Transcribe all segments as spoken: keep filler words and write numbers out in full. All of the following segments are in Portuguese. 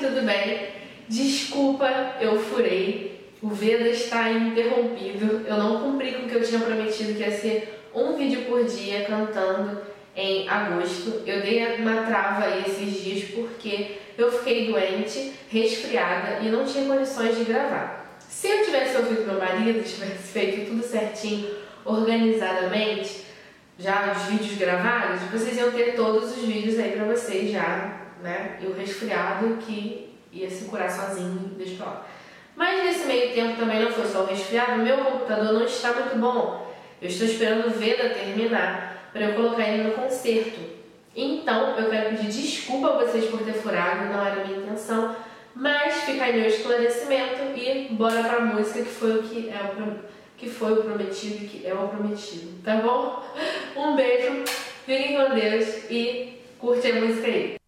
tudo bem? Desculpa, eu furei. O Veda está interrompido. Eu não cumpri com o que eu tinha prometido, que ia ser um vídeo por dia cantando em agosto. Eu dei uma trava aí esses dias porque eu fiquei doente, resfriada e não tinha condições de gravar. Se eu tivesse ouvido meu marido, tivesse feito tudo certinho, organizadamente, já os vídeos gravados, vocês iam ter todos os vídeos aí pra vocês já, né? E o resfriado que ia se curar sozinho, deixa pra lá. Mas nesse meio tempo também não foi só o resfriado, meu computador não está muito bom. Eu estou esperando o Veda terminar para eu colocar ele no concerto. Então eu quero pedir desculpa a vocês por ter furado, não era a minha intenção, mas fica aí meu esclarecimento e bora pra música, que foi o que é o, que foi o prometido e que é o prometido, tá bom? Um beijo, fiquem com Deus e curte a música aí.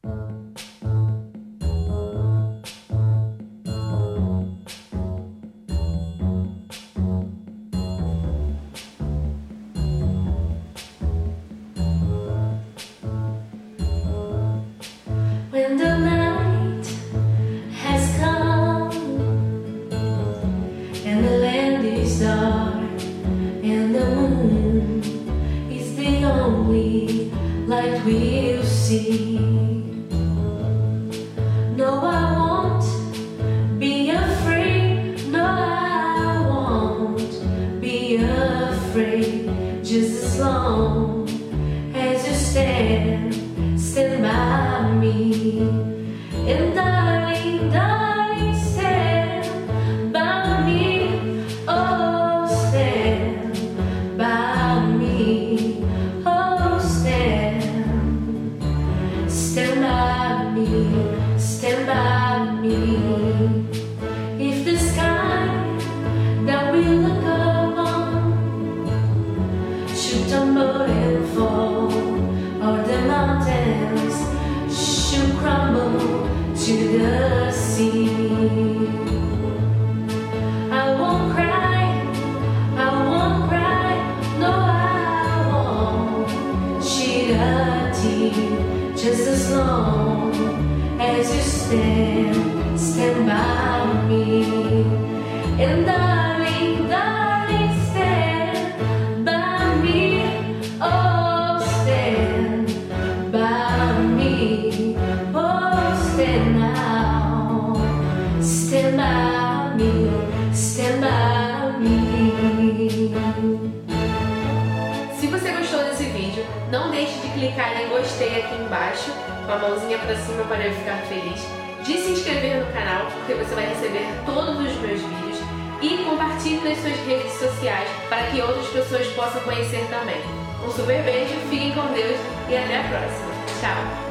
When the night has come and the land is dark and the moon is the only light we'll see. No, I won't be afraid. No, I won't be afraid. Just as long as you stand, stand by me. And darling, darling, stand by me. Oh, stand by me. Oh, stand. Stand by me. Stand by me. If the sky that we look upon should tumble and fall, or the mountains should crumble to the sea, I won't cry, I won't cry, no, I won't shed a tear. Just as long as you stand, stand by me. And darling, darling, stand by me. Oh, stand by me. Oh, stand now. Stand by me. Stand by me. Se você gostou desse vídeo, não deixe de clicar em gostei aqui embaixo, com a mãozinha pra cima para eu ficar feliz, de se inscrever no canal, porque você vai receber todos os meus vídeos, e compartilhe nas suas redes sociais para que outras pessoas possam conhecer também. Um super beijo, fiquem com Deus e até a próxima. Tchau!